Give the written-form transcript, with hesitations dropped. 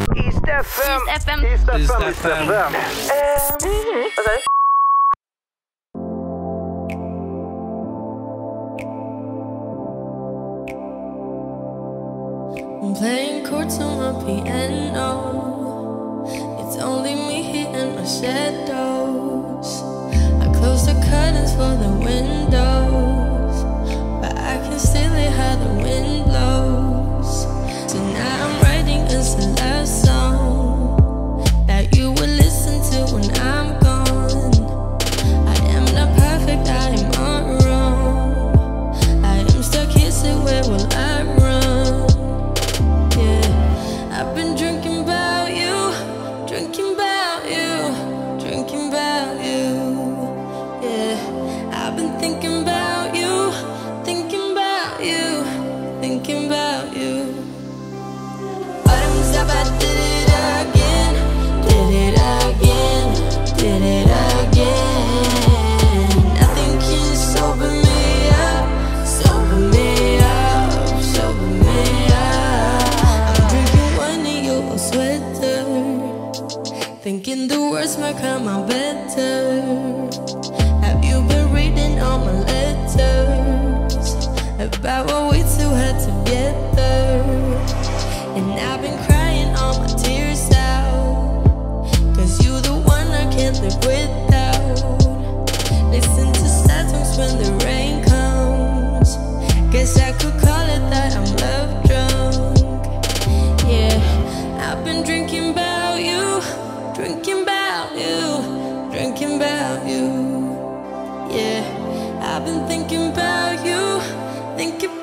East FM. East FM. East FM. East East FM. FM. Okay. I'm playing chords on my piano. It's only me hitting my shadows. I close the curtains for the windows, but I can still hear how the wind blows. Tonight I'm writing us a love song that you will listen to when I'm gone. I am not perfect, I am not wrong. I am stuck here, so where will I run? I've been drinking about you, drinking about you, drinking about you. Yeah, I've been thinking about you, thinking about you, thinking about you. Bottoms up, I did it again, did it again, did it again. Nothing can sober me up, sober me up, sober me up. I'm drinking wine in your sweater, thinking the words might come out better. Have you been reading all my letters about what we two had together? And I've been crying all my tears out, 'cause you the one I can't live without. Listen to sad songs when the rain comes. Guess I could call it that I'm love drunk. Yeah, I've been drinking about you, drinking about you, drinking about you. Yeah, I've been thinking about you, thinking